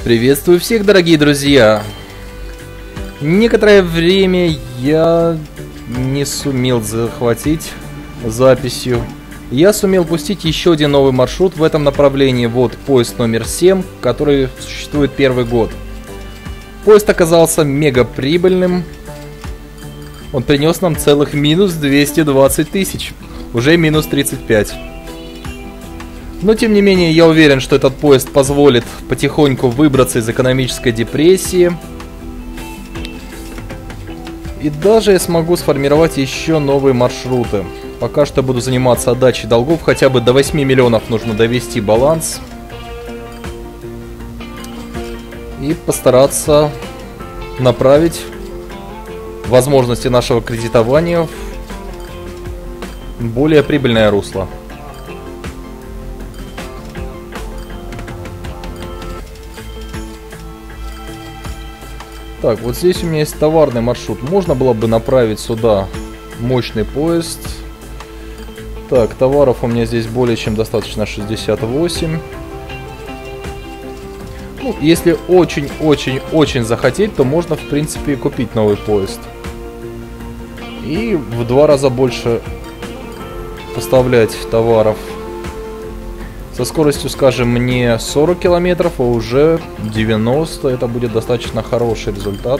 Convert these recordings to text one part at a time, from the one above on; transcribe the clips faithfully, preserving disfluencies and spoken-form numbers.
Приветствую всех, дорогие друзья! Некоторое время я не сумел захватить записью. Я сумел пустить еще один новый маршрут в этом направлении. Вот поезд номер семь, который существует первый год. Поезд оказался мега прибыльным. Он принес нам целых минус двести двадцать тысяч. Уже минус тридцать пять. Но тем не менее, я уверен, что этот поезд позволит потихоньку выбраться из экономической депрессии. И даже я смогу сформировать еще новые маршруты. Пока что буду заниматься отдачей долгов. Хотя бы до восьми миллионов нужно довести баланс. И постараться направить возможности нашего кредитования в более прибыльное русло. Так, вот здесь у меня есть товарный маршрут. Можно было бы направить сюда мощный поезд. Так, товаров у меня здесь более чем достаточно, шестьдесят восемь. Ну, если очень-очень-очень захотеть, то можно, в принципе, купить новый поезд. И в два раза больше поставлять товаров. Со скоростью, скажем, не сорок километров, а уже девяносто. Это будет достаточно хороший результат.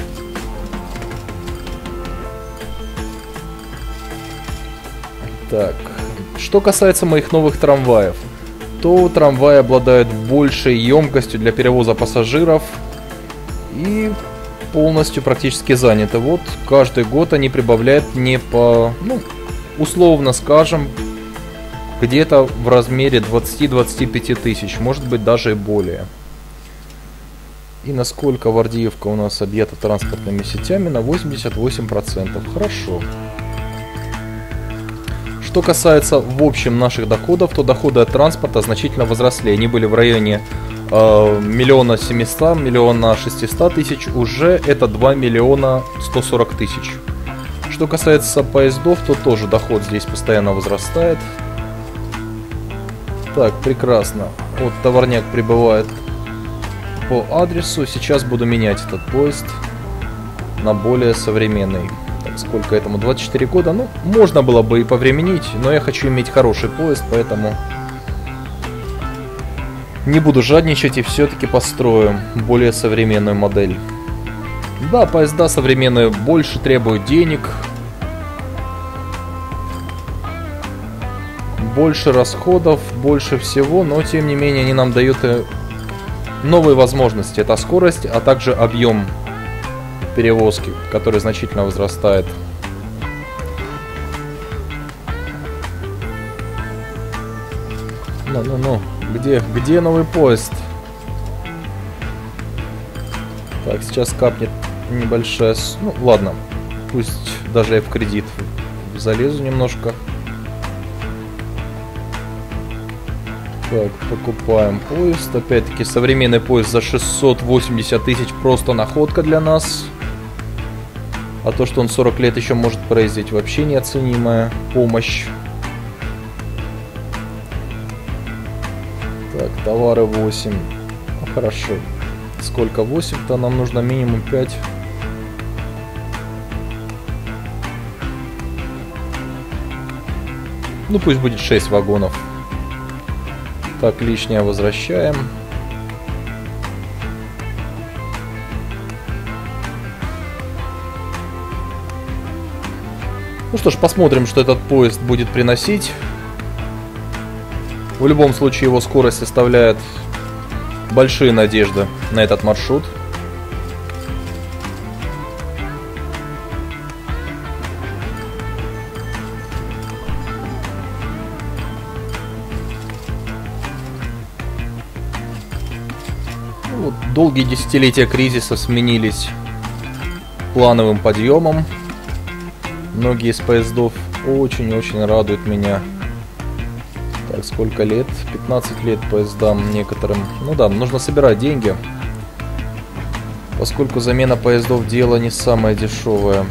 Так, что касается моих новых трамваев, то трамваи обладают большей емкостью для перевоза пассажиров и полностью практически заняты. Вот каждый год они прибавляют не по, ну, условно скажем, где-то в размере двадцати-двадцати пяти тысяч, может быть даже и более. И насколько Вардиевка у нас объята транспортными сетями? На восемьдесят восемь процентов. Хорошо. Что касается в общем наших доходов, то доходы от транспорта значительно возросли. Они были в районе э, миллиона семисот, миллиона шестисот тысяч. Уже это два миллиона сто сорок тысяч. Что касается поездов, то тоже доход здесь постоянно возрастает. Так, прекрасно. Вот товарняк прибывает по адресу. Сейчас буду менять этот поезд на более современный. Так, сколько этому? двадцать четыре года. Ну, можно было бы и повременить, но я хочу иметь хороший поезд, поэтому не буду жадничать и все-таки построю более современную модель. Да, поезда современные больше требуют денег, больше расходов, больше всего, но тем не менее они нам дают новые возможности. Это скорость, а также объем перевозки, который значительно возрастает. Ну-ну-ну, где, где новый поезд? Так, сейчас капнет небольшая... Ну, ладно, пусть даже я в кредит залезу немножко. Так, покупаем поезд. Опять-таки, современный поезд за шестьсот восемьдесят тысяч просто находка для нас. А то, что он сорок лет еще может проездить, вообще неоценимая помощь. Так, товары восемь. Ну, хорошо. Сколько восемь-то? Нам нужно минимум пять. Ну, пусть будет шесть вагонов. Так, лишнее возвращаем. Ну что ж, посмотрим, что этот поезд будет приносить. В любом случае, его скорость составляет большие надежды на этот маршрут. Вот, долгие десятилетия кризиса сменились плановым подъемом. Многие из поездов очень-очень радуют меня. Так, сколько лет? пятнадцать лет поездам некоторым. Ну да, нужно собирать деньги, поскольку замена поездов дело не самое дешевое.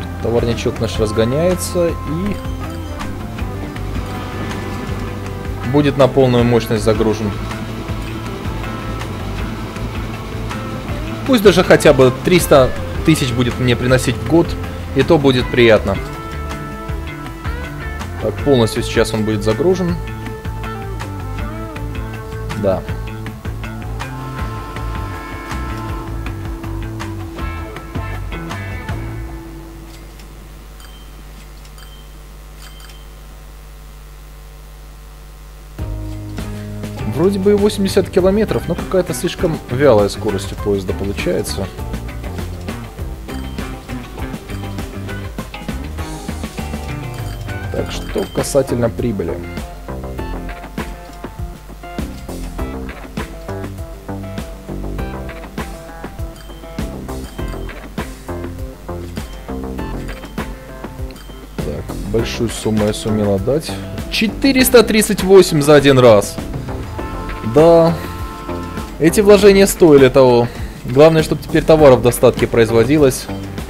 Товарничок наш разгоняется и будет на полную мощность загружен. Пусть даже хотя бы триста тысяч будет мне приносить в год, и то будет приятно. Так, полностью сейчас он будет загружен. Да. Вроде бы и восемьдесят километров, но какая-то слишком вялая скорость у поезда получается. Так, что касательно прибыли. Так, большую сумму я сумел отдать. четыреста тридцать восемь за один раз. Да, эти вложения стоили того. Главное, чтобы теперь товаров в достатке производилось.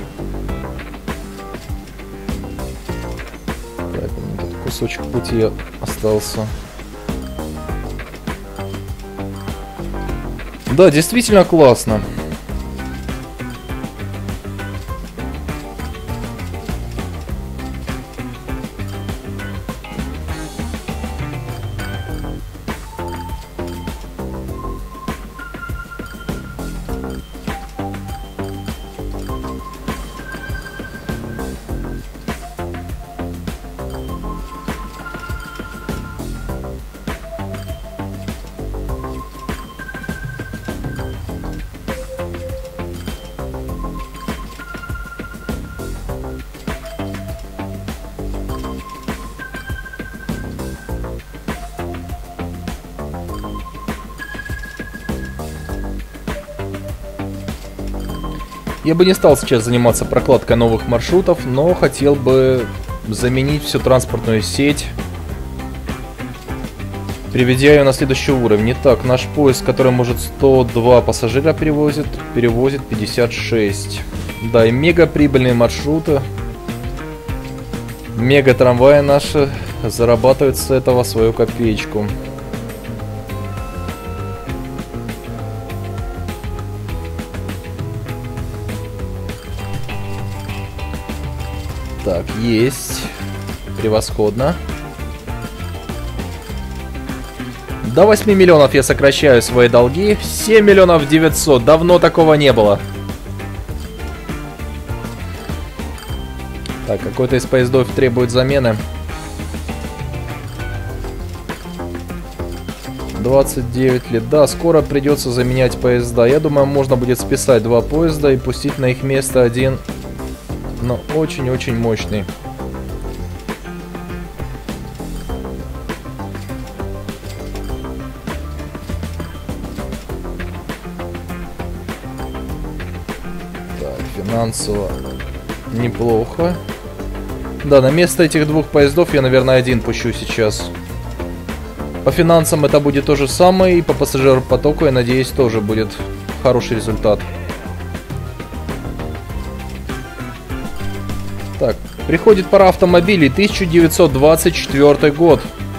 Так, у меня тут кусочек пути остался. Да, действительно классно. Я бы не стал сейчас заниматься прокладкой новых маршрутов, но хотел бы заменить всю транспортную сеть, приведя ее на следующий уровень. Итак, наш поезд, который может сто два пассажира перевозит, перевозит пятьдесят шесть. Да, и мега прибыльные маршруты. Мега трамваи наши зарабатывают с этого свою копеечку. Так, есть. Превосходно. До восьми миллионов я сокращаю свои долги. семь миллионов девятьсот. Давно такого не было. Так, какой-то из поездов требует замены. двадцать девять лет. Да, скоро придется заменять поезда. Я думаю, можно будет списать два поезда и пустить на их место один, но очень-очень мощный. Так, финансово неплохо. Да, на место этих двух поездов я, наверное, один пущу сейчас. По финансам это будет то же самое, и по пассажиропотоку, я надеюсь, тоже будет хороший результат. Так, приходит пора автомобилей. тысяча девятьсот двадцать четвёртый год.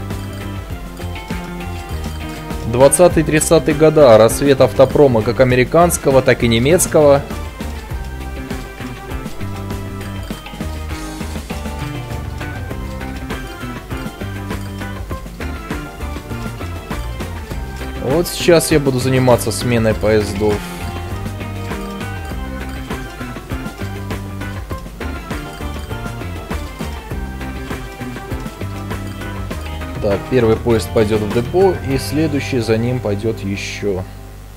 двадцатый-тридцатый года. Рассвет автопрома, как американского, так и немецкого. Вот сейчас я буду заниматься сменой поездов. Так, первый поезд пойдет в депо, и следующий за ним пойдет еще.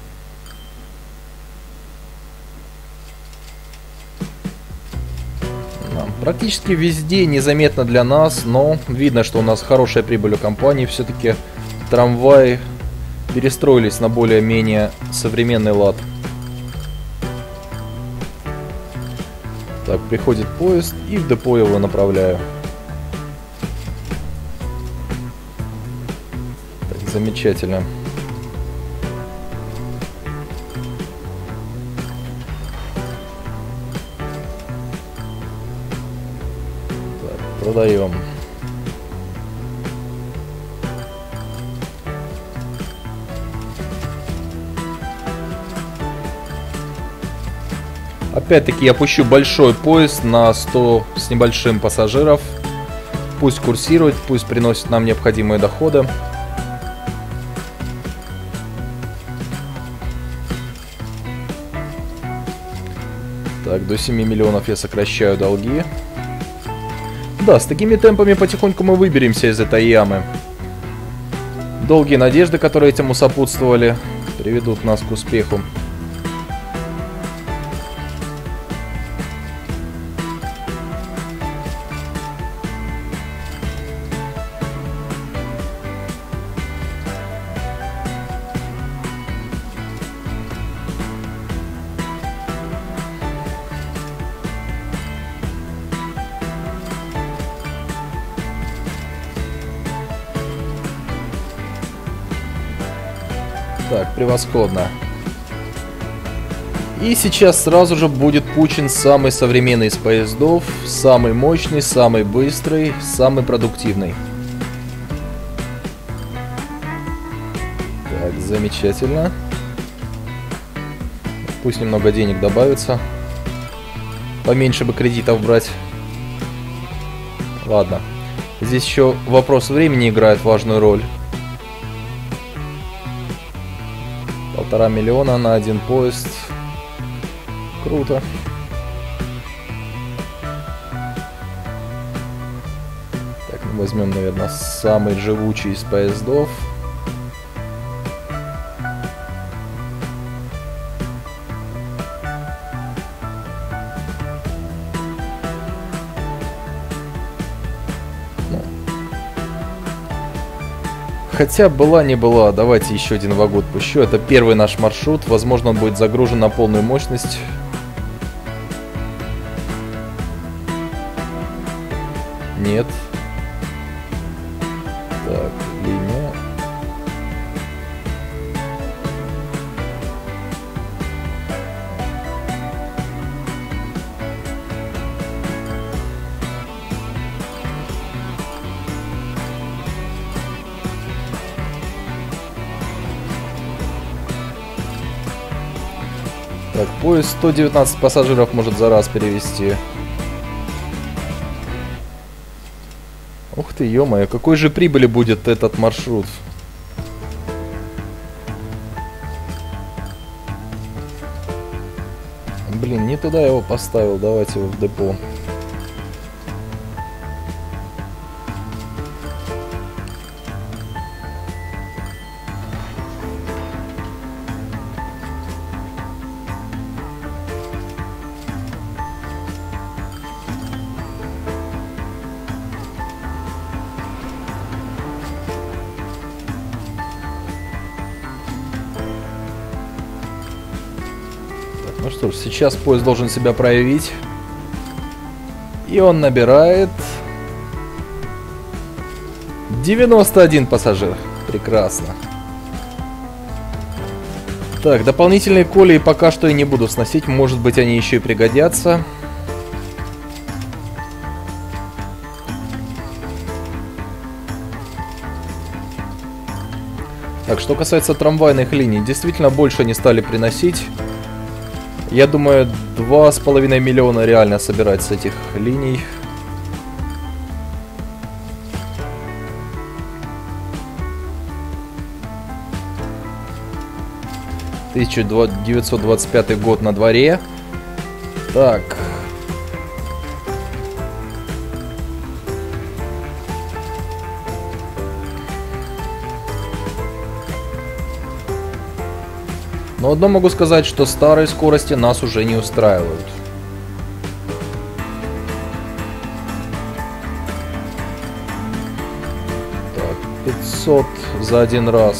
Да, практически везде незаметно для нас, но видно, что у нас хорошая прибыль у компании. Все-таки трамваи перестроились на более-менее современный лад. Так, приходит поезд, и в депо его направляю. Так, замечательно. Так, продаем. Опять-таки я пущу большой поезд на сто с небольшим пассажиров. Пусть курсирует, пусть приносит нам необходимые доходы. Так, до семи миллионов я сокращаю долги. Да, с такими темпами потихоньку мы выберемся из этой ямы. Долгие надежды, которые этому сопутствовали, приведут нас к успеху. Так, превосходно. И сейчас сразу же будет пущен самый современный из поездов, самый мощный, самый быстрый, самый продуктивный. Так, замечательно. Пусть немного денег добавится. Поменьше бы кредитов брать. Ладно. Здесь еще вопрос времени играет важную роль. Полтора миллиона на один поезд. Круто. Так, мы возьмем, наверное, самый живучий из поездов. Хотя была не была, давайте еще один вагон пущу. Это первый наш маршрут. Возможно, он будет загружен на полную мощность. Нет. Так, линия. Так, поезд сто девятнадцать пассажиров может за раз перевести. Ух ты, ё-моё, какой же прибыли будет этот маршрут? Блин, не туда я его поставил, давайте его в депо. Ну что ж, сейчас поезд должен себя проявить. И он набирает девяносто один пассажир. Прекрасно. Так, дополнительные колеи пока что я не буду сносить. Может быть, они еще и пригодятся. Так, что касается трамвайных линий, действительно больше они стали приносить. Я думаю, два с половиной миллиона реально собирать с этих линий. тысяча девятьсот двадцать пятый год на дворе. Так. Но одно могу сказать, что старые скорости нас уже не устраивают. Так, пятьсот за один раз.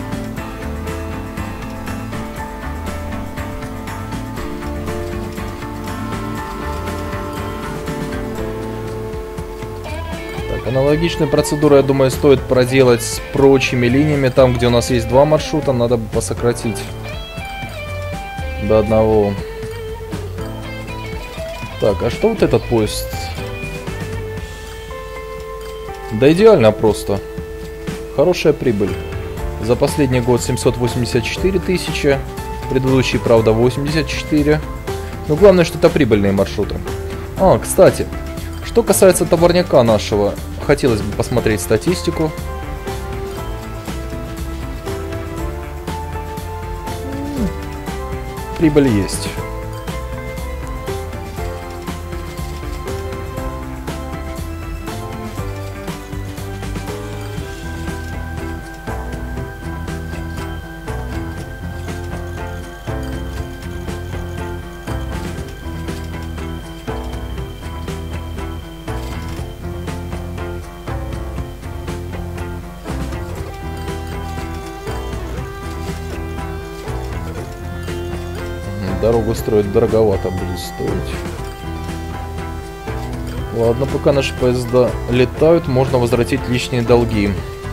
Так, аналогичную процедуру, я думаю, стоит проделать с прочими линиями. Там, где у нас есть два маршрута, надо бы посократить до одного. Так, а что вот этот поезд? Да идеально просто. Хорошая прибыль. За последний год семьсот восемьдесят четыре тысячи. Предыдущий, правда, восемьдесят четыре. Но главное, что это прибыльные маршруты. А, кстати, что касается товарняка нашего, хотелось бы посмотреть статистику. Прибыль есть. Дорогу строить дороговато будет стоить. Ладно, пока наши поезда летают, можно возвратить лишние долги.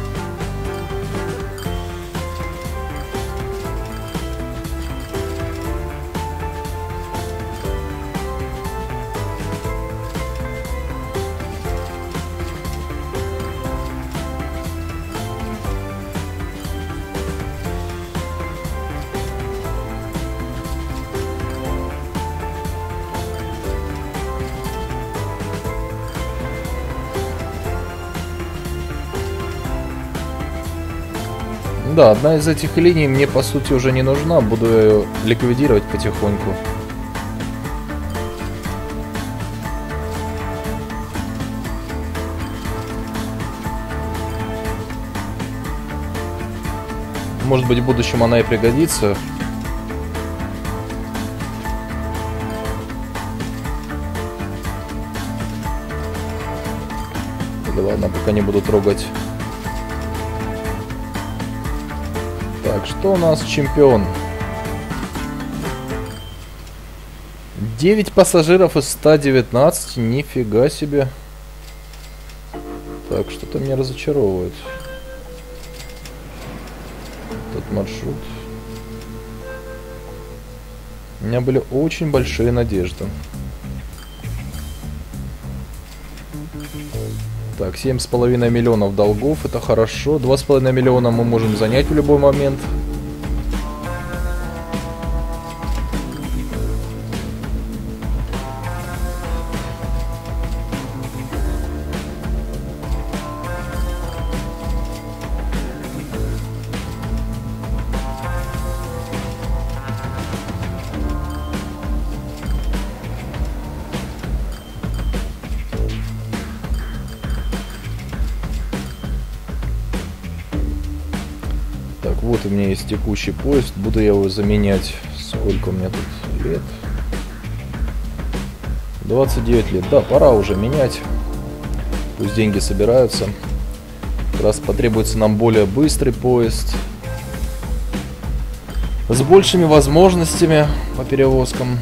Да, одна из этих линий мне по сути уже не нужна, буду ее ликвидировать потихоньку. Может быть, в будущем она и пригодится. Или ладно, пока не буду трогать. Так, что у нас чемпион? девять пассажиров из ста девятнадцати, нифига себе. Так, что-то меня разочаровывает. Этот маршрут. У меня были очень большие надежды. Так, семь с половиной миллионов долгов, это хорошо. два с половиной миллиона мы можем занять в любой момент. Вот у меня есть текущий поезд, буду я его заменять. Сколько у меня тут лет? двадцать девять лет. Да, пора уже менять. Пусть деньги собираются. Как раз потребуется нам более быстрый поезд. С большими возможностями по перевозкам.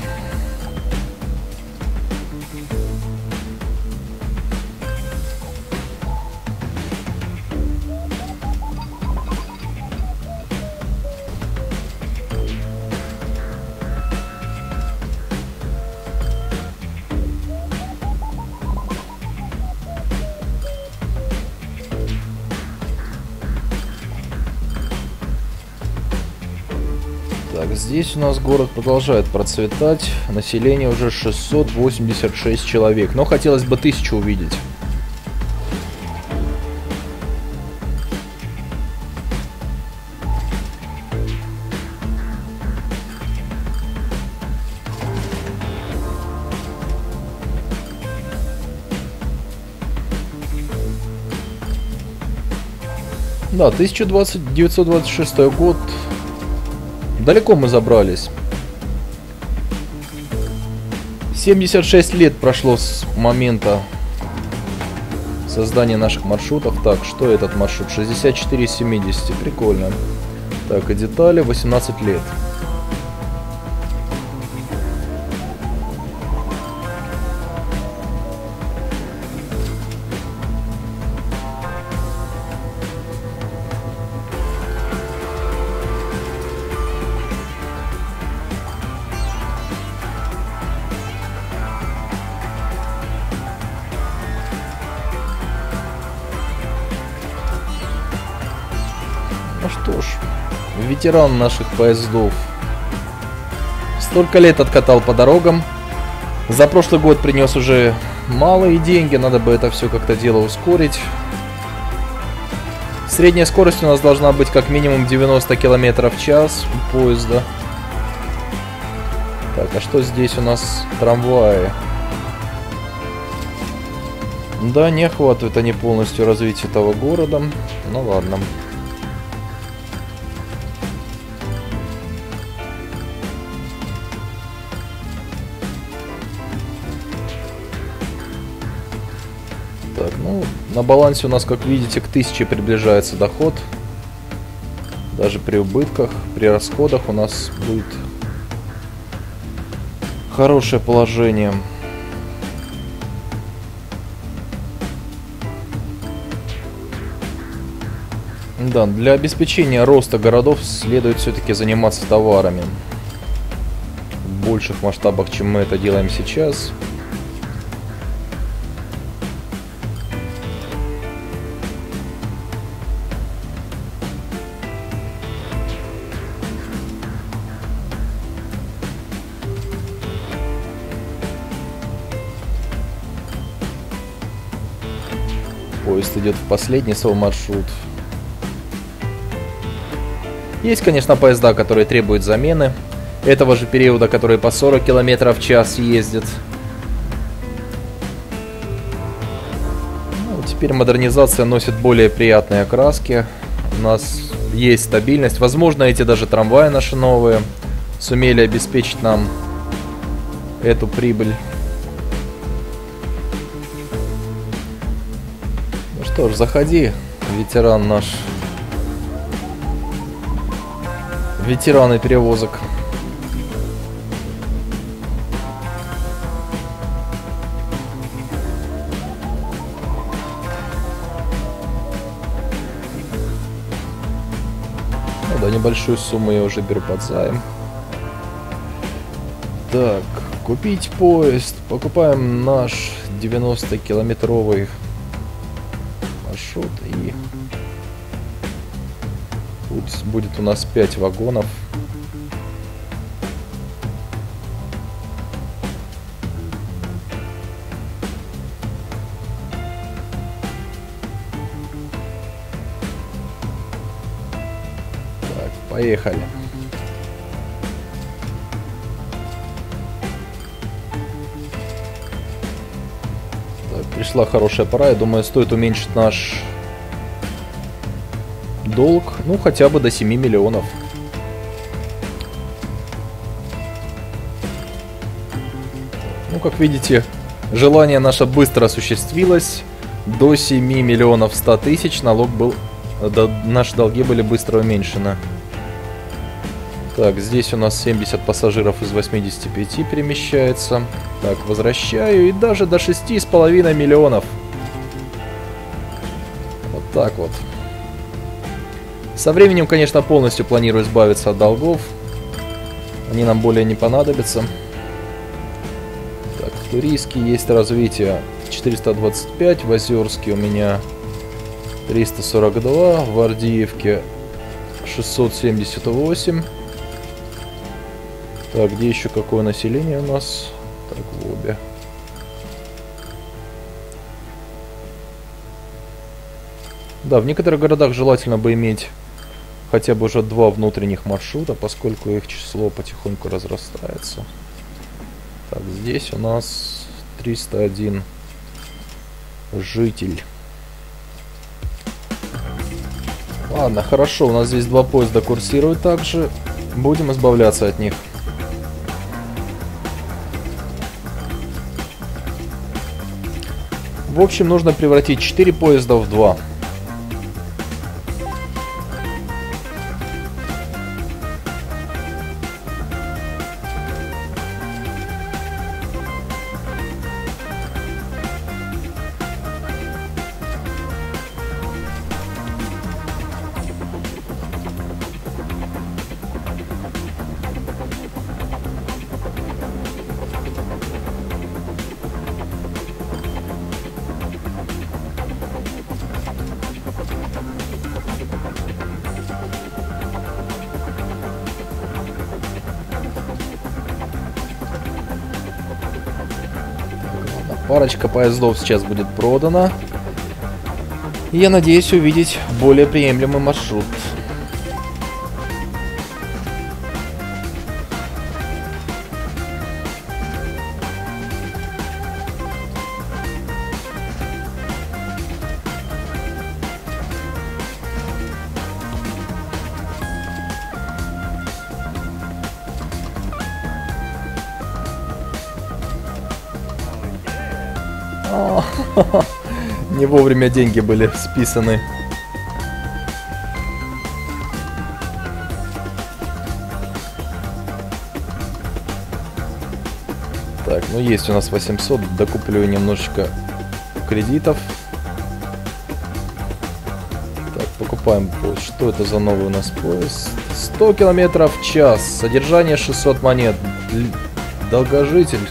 Так, здесь у нас город продолжает процветать. Население уже шестьсот восемьдесят шесть человек. Но хотелось бы тысячу увидеть. Да, тысяча девятьсот двадцать шестой год. Далеко мы забрались. семьдесят шесть лет прошло с момента создания наших маршрутов. Так, что этот маршрут? шестьдесят четыре из семидесяти. Прикольно. Так, и детали восемнадцать лет. Ну что ж, ветеран наших поездов Столько лет откатал по дорогам. За прошлый год принес уже малые деньги. Надо бы это все как-то дело ускорить. Средняя скорость у нас должна быть как минимум девяносто километров в час у поезда. Так, а что здесь у нас? Трамваи. Да, не охватывают они полностью развитие этого города. Ну ладно. Так, ну, на балансе у нас, как видите, к тысяче приближается доход. Даже при убытках, при расходах у нас будет хорошее положение. Да, для обеспечения роста городов следует все-таки заниматься товарами в больших масштабах, чем мы это делаем сейчас. Поезд идет в последний свой маршрут. Есть, конечно, поезда, которые требуют замены. Этого же периода, которые по сорок километров в час ездят. Ну, теперь модернизация носит более приятные окраски. У нас есть стабильность. Возможно, эти даже трамваи наши новые сумели обеспечить нам эту прибыль. Ну что ж, заходи, ветеран наш. Ветераны перевозок. Ну да, небольшую сумму я уже беру под займ. Так, купить поезд. Покупаем наш девяностокилометровый маршрут и... будет у нас пять вагонов. Так, поехали. Так, пришла хорошая пора. Я думаю, стоит уменьшить наш долг, ну, хотя бы до семи миллионов. Ну, как видите, желание наше быстро осуществилось. До семи миллионов ста тысяч налог был... Да, наши долги были быстро уменьшены. Так, здесь у нас семьдесят пассажиров из восьмидесяти пяти перемещается. Так, возвращаю. И даже до шести с половиной миллионов. Вот так вот. Со временем, конечно, полностью планирую избавиться от долгов. Они нам более не понадобятся. Так, в Турийске есть развитие четыреста двадцать пять, в Озерске у меня триста сорок два, в Ардиевке шестьсот семьдесят восемь. Так, где еще какое население у нас? Так, в обе. Да, в некоторых городах желательно бы иметь хотя бы уже два внутренних маршрута, поскольку их число потихоньку разрастается. Так, здесь у нас триста один житель. Ладно, хорошо, у нас здесь два поезда курсируют также. Будем избавляться от них. В общем, нужно превратить четыре поезда в два. Парочка поездов сейчас будет продана. И я надеюсь увидеть более приемлемый маршрут. Не вовремя деньги были списаны. Так, ну есть у нас восемьсот. Докуплю немножечко кредитов. Так, покупаем поезд. Что это за новый у нас поезд? сто километров в час. Содержание шестьсот монет. Долгожитель.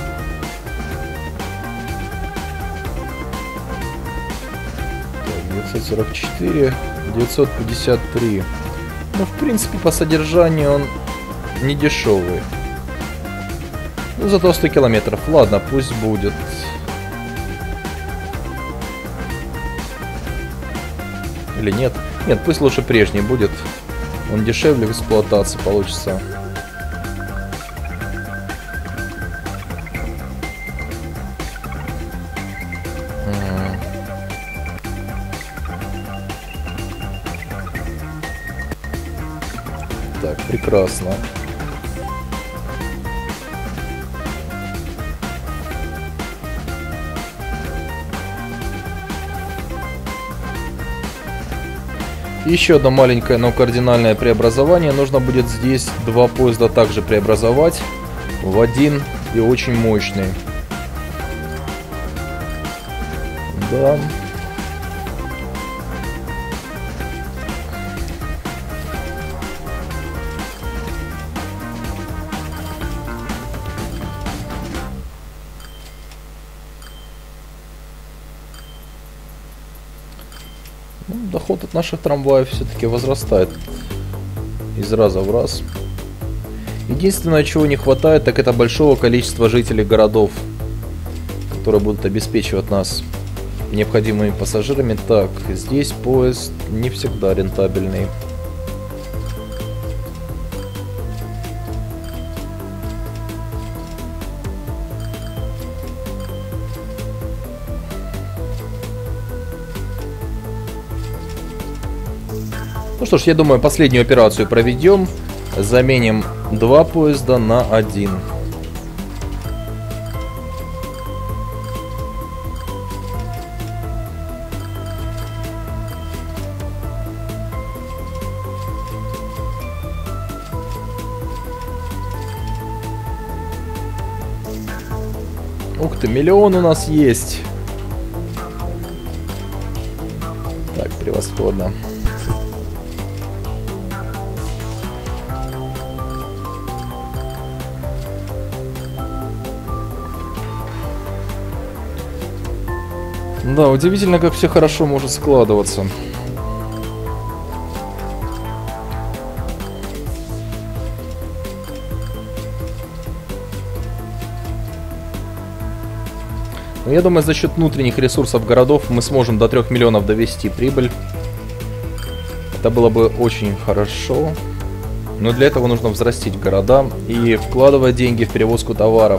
девятьсот сорок четыре, девятьсот пятьдесят три. Ну, в принципе, по содержанию он не дешевый. Ну, зато сто километров. Ладно, пусть будет. Или нет? Нет, пусть лучше прежний будет. Он дешевле в эксплуатации получится. Так, прекрасно. Еще одно маленькое, но кардинальное преобразование. Нужно будет здесь два поезда также преобразовать в один и очень мощный. Да. Доход от наших трамваев все-таки возрастает из раза в раз. Единственное, чего не хватает, так это большого количества жителей городов, которые будут обеспечивать нас необходимыми пассажирами. Так, здесь поезд не всегда рентабельный. Ну что ж, я думаю, последнюю операцию проведем. Заменим два поезда на один. Ух ты, миллион у нас есть. Так, превосходно. Да, удивительно, как все хорошо может складываться. Но я думаю, за счет внутренних ресурсов городов мы сможем до трёх миллионов довести прибыль. Это было бы очень хорошо. Но для этого нужно взрастить города и вкладывать деньги в перевозку товаров.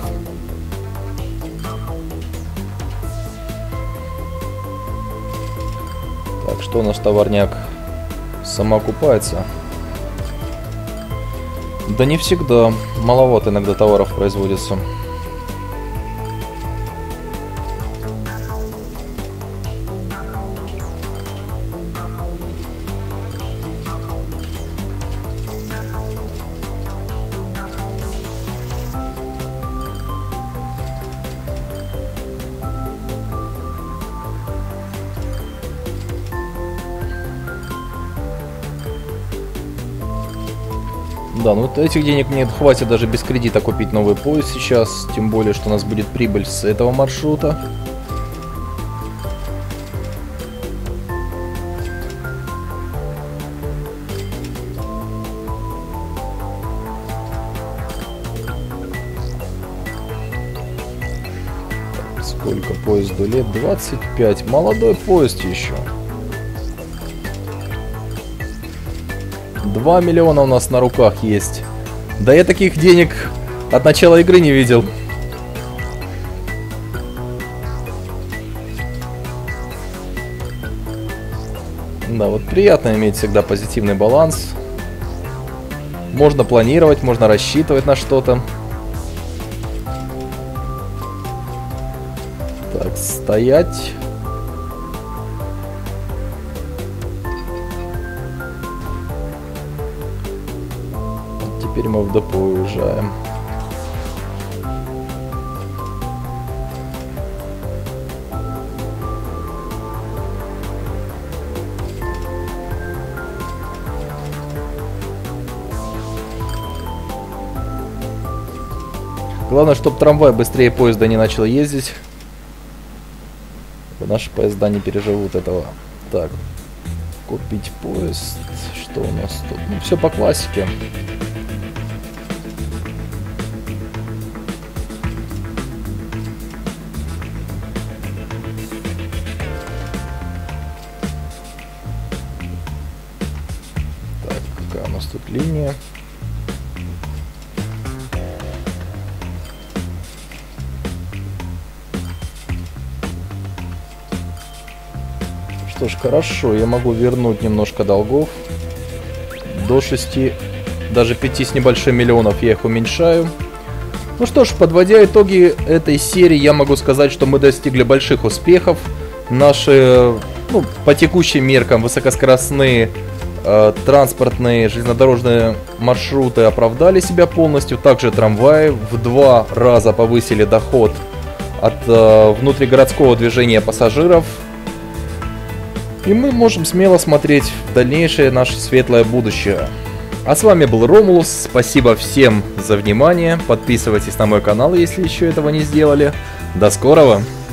Так, что наш товарняк самоокупается? Да не всегда. Маловато иногда товаров производится. Да, ну этих денег мне хватит даже без кредита купить новый поезд сейчас. Тем более, что у нас будет прибыль с этого маршрута. Сколько поезду лет? двадцать пять. Молодой поезд еще. два миллиона у нас на руках есть. Да я таких денег от начала игры не видел. Да, вот приятно иметь всегда позитивный баланс. Можно планировать, можно рассчитывать на что-то. Так, стоять. Теперь мы в депо уезжаем. Главное, чтобы трамвай быстрее поезда не начал ездить. Наши поезда не переживут этого. Так, купить поезд. Что у нас тут? Ну, все по классике. Так, какая у нас тут линия? Что ж, хорошо, я могу вернуть немножко долгов. До шести, даже пяти с небольшим миллионов я их уменьшаю. Ну что ж, подводя итоги этой серии, я могу сказать, что мы достигли больших успехов. Наши, ну, по текущим меркам, высокоскоростные э, транспортные железнодорожные маршруты оправдали себя полностью. Также трамваи в два раза повысили доход от э, внутригородского движения пассажиров. И мы можем смело смотреть в дальнейшее наше светлое будущее. А с вами был Ромулус. Спасибо всем за внимание. Подписывайтесь на мой канал, если еще этого не сделали. До скорого!